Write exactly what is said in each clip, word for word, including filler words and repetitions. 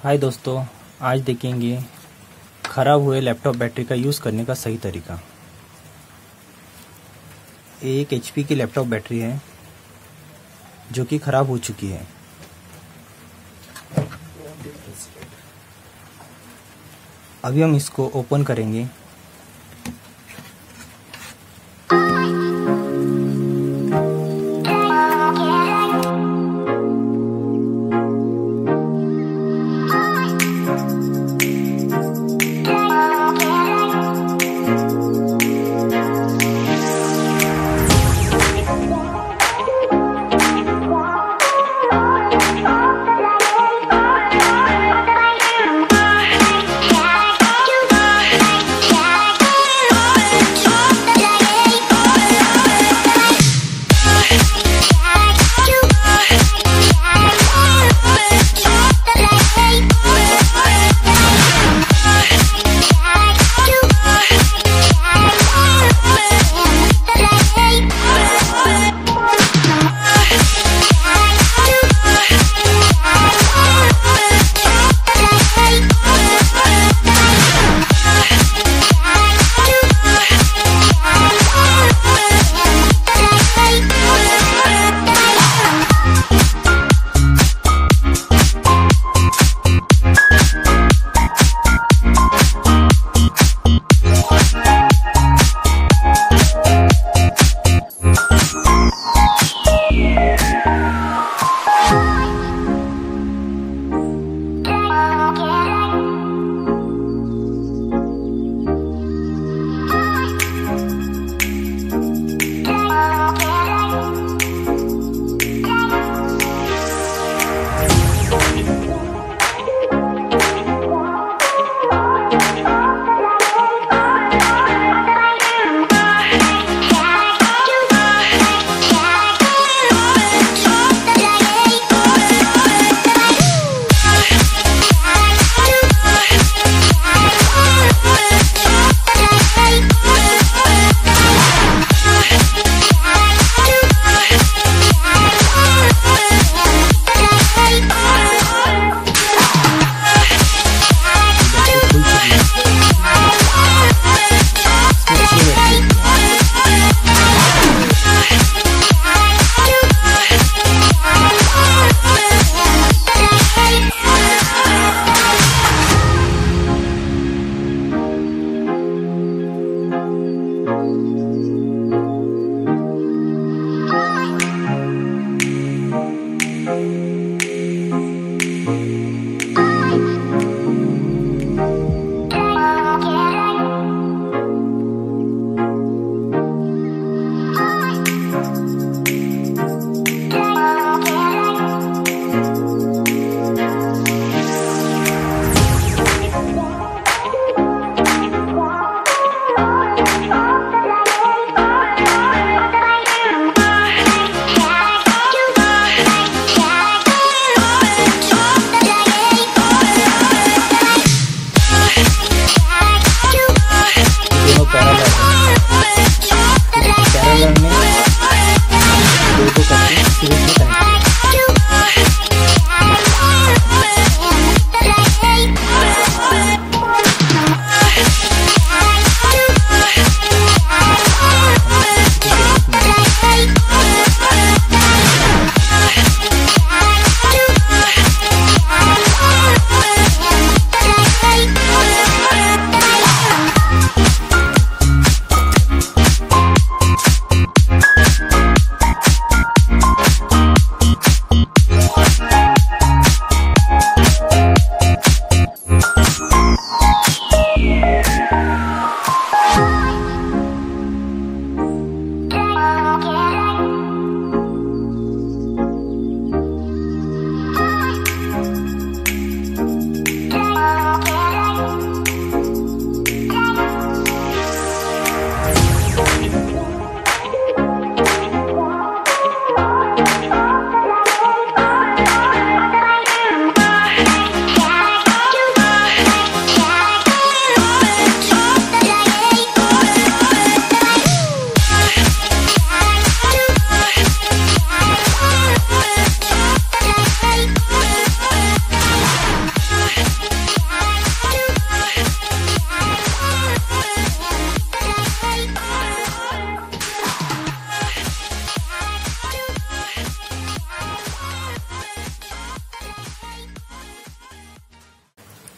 हाय दोस्तों, आज देखेंगे ख़राब हुए लैपटॉप बैटरी का यूज़ करने का सही तरीका। एक एचपी की लैपटॉप बैटरी है जो कि ख़राब हो चुकी है। अभी हम इसको ओपन करेंगे।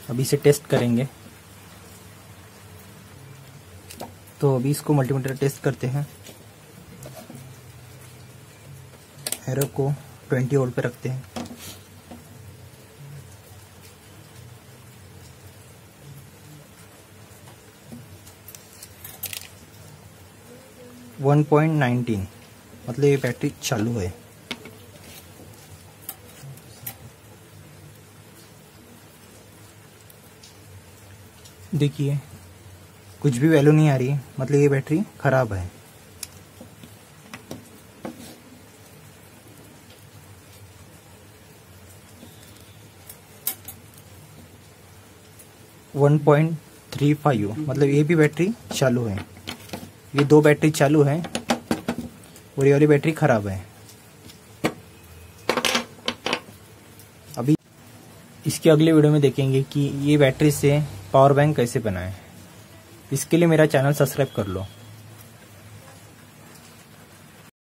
अभी इसे टेस्ट करेंगे। तो अभी इसको मल्टीमीटर टेस्ट करते हैं। एरो को ट्वेंटी वोल्ट पे रखते हैं। वन पॉइंट नाइनटीन मतलब ये बैटरी चालू है। देखिए कुछ भी वैल्यू नहीं आ रही है, मतलब ये बैटरी खराब है। वन पॉइंट थ्री फाइव मतलब ये भी बैटरी चालू है। ये दो बैटरी चालू है और ये वाली बैटरी खराब है। अभी इसके अगले वीडियो में देखेंगे कि ये बैटरी से पावर बैंक कैसे बनाएं। इसके लिए मेरा चैनल सब्सक्राइब कर लो।